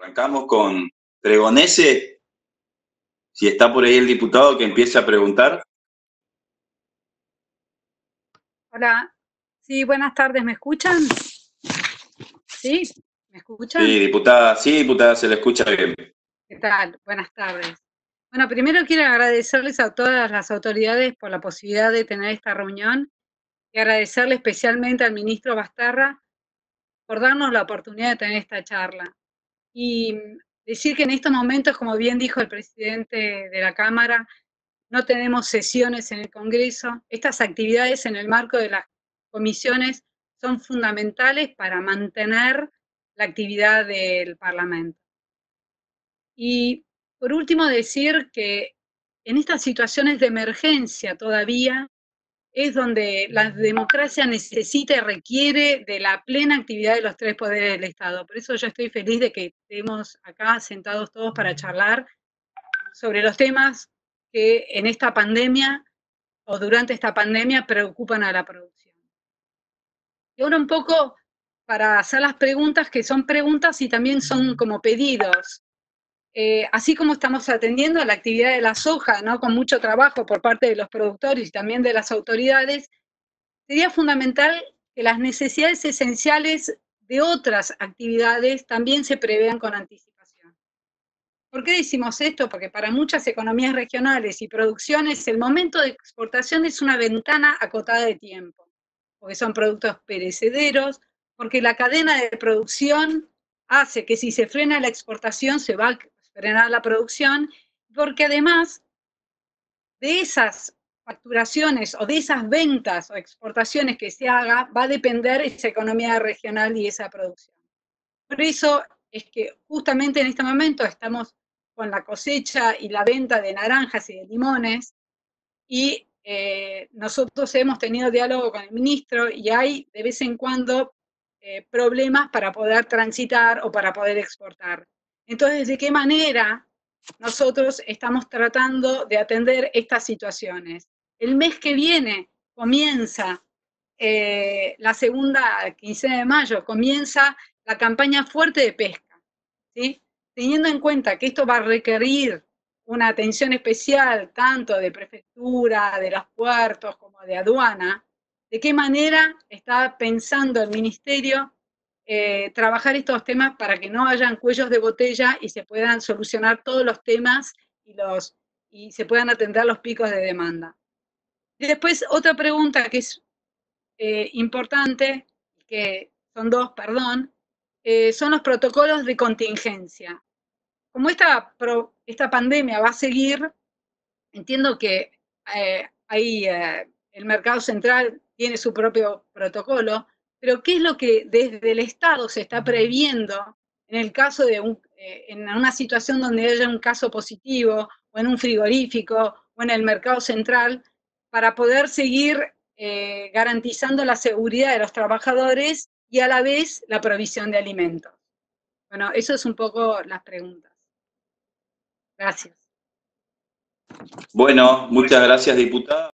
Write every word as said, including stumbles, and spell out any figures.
Arrancamos con Pregonese. Si está por ahí el diputado, que empiece a preguntar. Hola. Sí, buenas tardes. ¿Me escuchan? ¿Sí? ¿Me escuchan? Sí, diputada. Sí, diputada, se le escucha bien. ¿Qué tal? Buenas tardes. Bueno, primero quiero agradecerles a todas las autoridades por la posibilidad de tener esta reunión y agradecerle especialmente al ministro Bastarra por darnos la oportunidad de tener esta charla. Y decir que en estos momentos, como bien dijo el presidente de la Cámara, no tenemos sesiones en el Congreso. Estas actividades en el marco de las comisiones son fundamentales para mantener la actividad del Parlamento. Y por último decir que en estas situaciones de emergencia todavía es donde la democracia necesita y requiere de la plena actividad de los tres poderes del Estado. Por eso yo estoy feliz de que estemos acá sentados todos para charlar sobre los temas que en esta pandemia o durante esta pandemia preocupan a la producción. Y ahora un poco para hacer las preguntas, que son preguntas y también son como pedidos. Eh, así como estamos atendiendo a la actividad de la soja, ¿no? Con mucho trabajo por parte de los productores y también de las autoridades, sería fundamental que las necesidades esenciales de otras actividades también se prevean con anticipación. ¿Por qué decimos esto? Porque para muchas economías regionales y producciones el momento de exportación es una ventana acotada de tiempo, porque son productos perecederos, porque la cadena de producción hace que si se frena la exportación se va a frenar la producción, porque además de esas facturaciones o de esas ventas o exportaciones que se haga, va a depender esa economía regional y esa producción. Por eso es que justamente en este momento estamos con la cosecha y la venta de naranjas y de limones, y eh, nosotros hemos tenido diálogo con el ministro y hay de vez en cuando eh, problemas para poder transitar o para poder exportar. Entonces, ¿de qué manera nosotros estamos tratando de atender estas situaciones? El mes que viene comienza eh, la segunda quincena de mayo, comienza la campaña fuerte de pesca, ¿sí? Teniendo en cuenta que esto va a requerir una atención especial tanto de prefectura, de los puertos, como de aduana, ¿de qué manera está pensando el ministerio eh, trabajar estos temas para que no hayan cuellos de botella y se puedan solucionar todos los temas y, los, y se puedan atender los picos de demanda? Y después otra pregunta que es eh, importante, que son dos, perdón, eh, son los protocolos de contingencia. Como esta, pro, esta pandemia va a seguir, entiendo que eh, ahí eh, el mercado central tiene su propio protocolo, pero ¿qué es lo que desde el Estado se está previendo en el caso de un, eh, en una situación donde haya un caso positivo, o en un frigorífico, o en el mercado central, para poder seguir eh, garantizando la seguridad de los trabajadores y a la vez la provisión de alimentos? Bueno, eso es un poco las preguntas. Gracias. Bueno, muchas gracias, diputada.